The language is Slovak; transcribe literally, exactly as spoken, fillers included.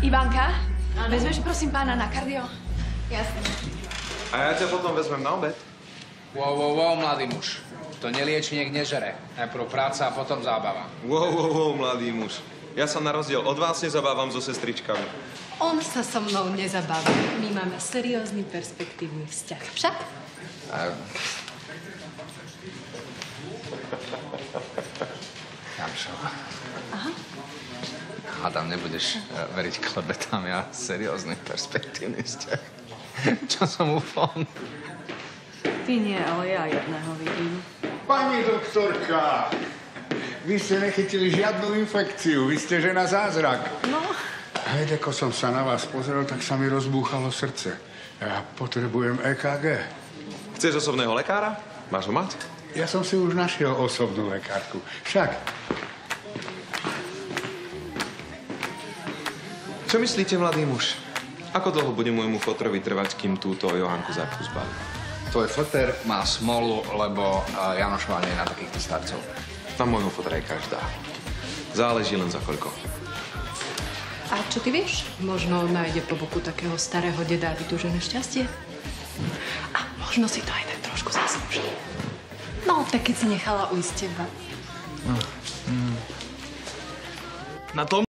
Ivanka, vezmeš prosím pána na kardio? Jasne. A ja ťa potom vezmem na obed. Wow, wow, wow, mladý muž. To nelieči, nech nežere. Najprv práca a potom zábava. Wow, wow, wow, mladý muž. Ja sa na rozdiel od vás nezabávam so sestričkami. On sa so mnou nezabáva. My máme seriózny, perspektívny vzťah. Však? A... Jamšo. Aha. Hádam, nebudeš veriť klebetám, ja seriózny, perspektívny vzťah. Čo som ufon? Ty nie, ale ja jedného vidím. Pani doktorka, vy ste nechytili žiadnu infekciu, vy ste žena zázrak. No. Hej, ako som sa na vás pozrel, tak sa mi rozbúchalo srdce. Ja potrebujem é ká gé. Chceš osobného lekára? Máš ho mať? Ja som si už našiel osobnú lekárku. Však. Čo myslíte, mladý muž? Ako dlho bude môjmu fotrovi trvať, kým túto Johanku Zápku zbaví? Tvoj foter má smolu, lebo uh, Janošová nie je na takýchto starcov. Na môjho fotra je každá. Záleží len za koľko. A čo ty vieš? Možno on nájde po boku takého starého deda vytúžené šťastie. A možno si to aj tak trošku zaslúži. No, tak keď si nechala ujsť teba. Na tom